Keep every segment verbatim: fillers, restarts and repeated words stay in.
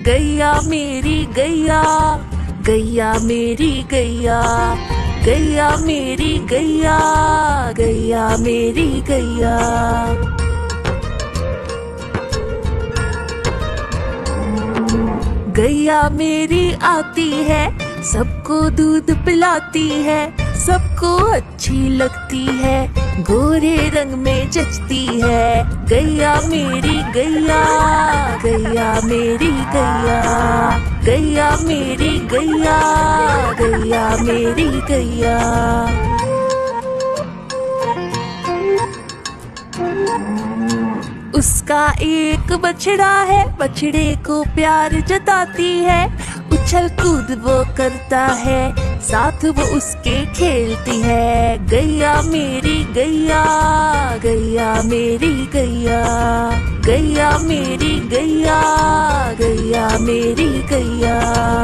गैया मेरी गैया, गैया मेरी गैया, गैया मेरी गैया, गैया मेरी गैया। गैया मेरी आती है, सबको दूध पिलाती है, सबको अच्छी लगती है, गोरे रंग में जचती है। गैया मेरी गैया, गैया मेरी गैया, गैया मेरी गैया, गैया मेरी गैया। उसका एक बछड़ा है, बछड़े को प्यार जताती है, उछल कूद वो करता है, साथ वो उसके खेलती है। गैया मेरी गैया, गैया मेरी गैया, गैया मेरी गैया, गैया मेरी गैया।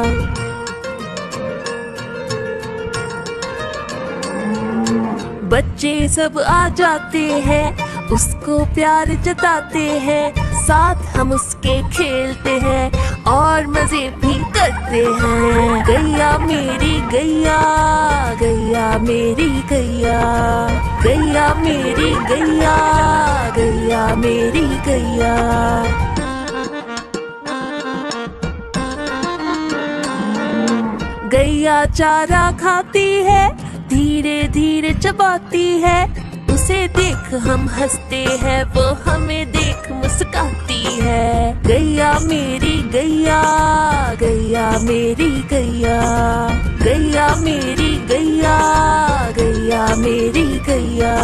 बच्चे सब आ जाते हैं, उसको प्यार जताते हैं, साथ हम उसके खेलते हैं और मजे भी करते हैं। गैया मेरी गैया, गैया मेरी गैया, गैया मेरी गैया, गैया मेरी गैया। गैया चारा खाती है, धीरे धीरे चबाती है, उसे देख हम हंसते हैं, वो हमें देख मुस्काती है। गैया मेरी गैया, गैया मेरी गैया, गैया मेरी गैया, गैया मेरी गैया।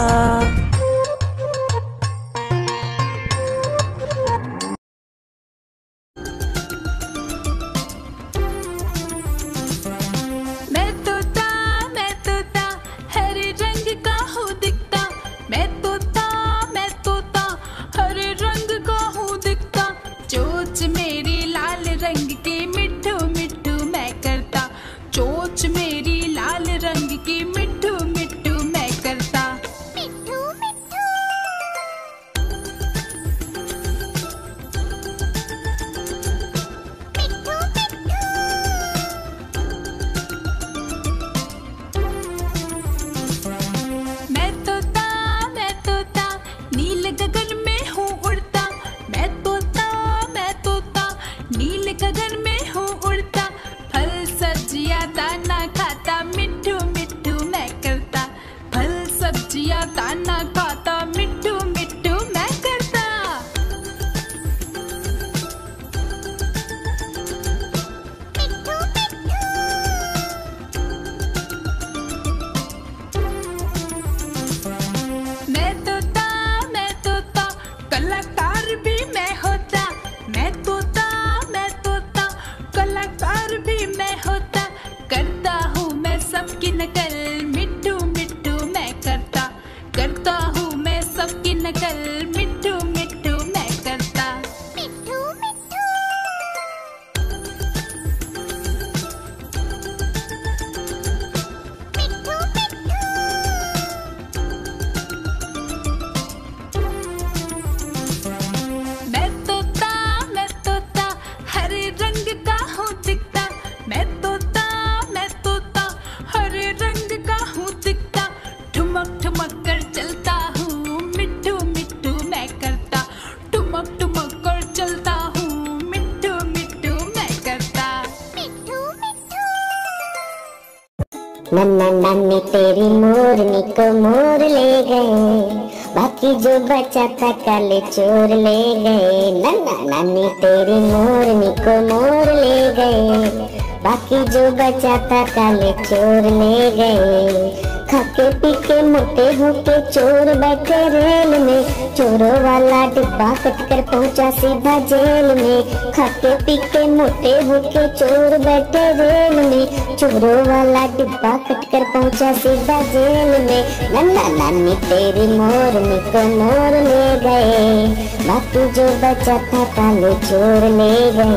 नन्ना नानी तेरी मोरनी को मोर ले गए, बाकी जो बचा था काले चोर ले गए। नन्ना नानी तेरी मोरनी को मोर ले गए, बाकी जो बचा था काले चोर ले गए। खाके पी के मोटे होके चोर बैठे रेल में, चोरों वाला डिब्बा कटकर पहुंचा सीधा जेल में। खाके पी के मोटे होके चोर बैठे रेल में, चोरों वाला डिब्बा कटकर पहुंचा सीधा जेल में। नन्ना नानी तेरी मोरनी को मोर ले गए, बाकी जो बचा था काले चोर ले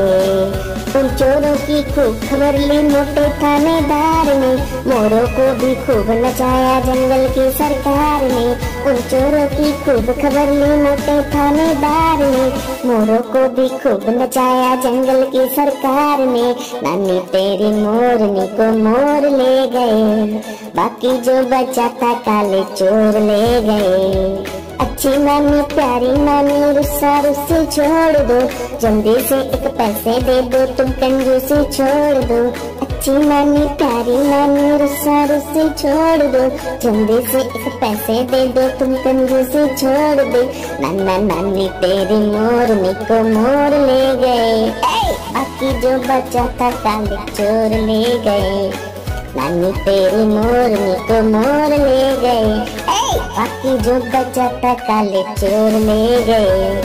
गए। उन चोरों की खूब खबर ली मोटे थानेदार ने, मोरों को भी खूब नचाया जंगल की सरकार ने। उन चोरों की खूब खबर ली मोटे थानेदार ने, मोरों को भी खूब नचाया जंगल की सरकार ने। नानी तेरी मोरनी को मोर ले गए, बाकी जो बचा था काले चोर ले गए। अच्छी नानी प्यारी नानी रुस्सा रुस्सी छोड़ दो, जल्दी से एक पैसे दे दो तुम कंजूसी छोड़ दो। अच्छी नानी प्यारी नानी रुस्सा रुस्सी छोड़ दो, जल्दी से एक पैसे दे दो तुम कंजूसी छोड़ दो। नाना नानी तेरी मोरनी को मोर ले गए, बाकी जो बचा था काले चोर ले गए। नानी तेरी मोरनी को मोर ले गए, बाकी जो बचा था काले चोर ले गए।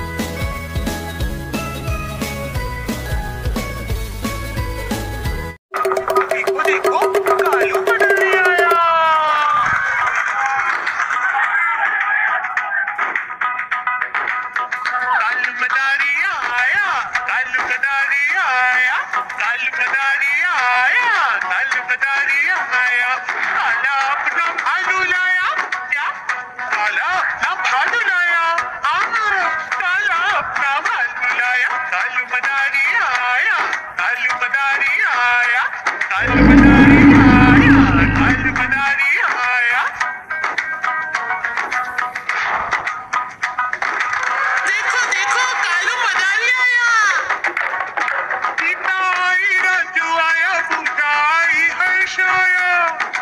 देखो देखो कालू मदारी आया। कालू मदारी आया, कालू मदारी आया, कालू मदारी आया, कालू मदारी आया। काला अपना भालू लाया, क्या काला अपना भालू लाया, काला अपना भालू लाया। कालू मदारी आया, कालू मदारी आया, कालू मदारी आया, कालू मदारी आया। देखो देखो कालू मदारी आया। सीताई राजू आया, पूजाई हर्ष आया।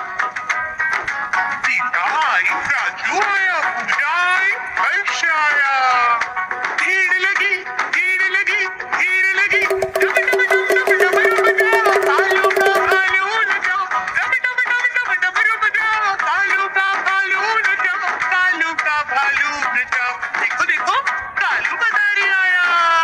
सीताई राजू आया, पूजाई हर्ष आया। भीड़ लगी भीड़ लगी भीड़ लगी, डब डब डब डब डब डब डब, कालू का कालू नचाओ, डब डब डब डब डब डब डब, कालू का कालू नचाओ, कालू का भालू नचाओ। देखो देखो कालू मदारी आया,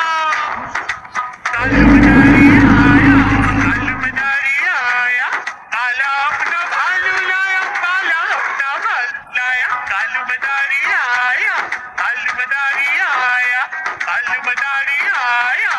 कालू मदारी आया, कालू मदारी आया। काला अपना भालू लाया, काला अपना भालू लाया। कालू मदारी आया, कालू मदारी आया, कालू मदारी आया।